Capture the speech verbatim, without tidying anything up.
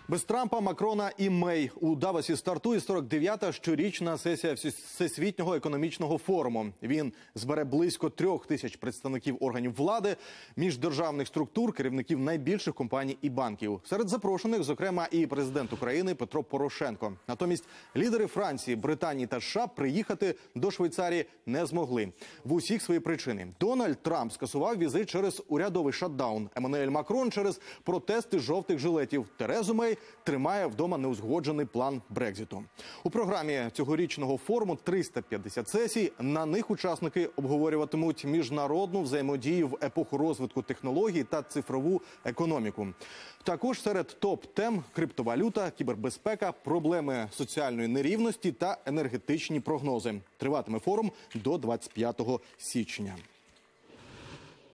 Без Трампа, Макрона і Мей у Давосі стартує сорок дев'ята щорічна сесія Всесвітнього економічного форуму. Він збере близько трьох тисяч представників органів влади, міждержавних структур, керівників найбільших компаній і банків. Серед запрошених, зокрема, і президент України Петро Порошенко. Натомість лідери Франції, Британії та США приїхати до Швейцарії не змогли. В усіх свої причини. Дональд Трамп скасував візит через урядовий шатдаун. Еммануель Макрон через протести жовтих жилетів. Терезу Мей тримає вдома неузгоджений план Брекзиту. У програмі цьогорічного форуму триста п'ятдесят сесій. На них учасники обговорюватимуть міжнародну взаємодію в епоху розвитку технологій та цифрову економіку. Також серед топ-тем – криптовалюта, кібербезпека, проблеми соціальної нерівності та енергетичні прогнози. Триватиме форум до двадцять п'ятого січня.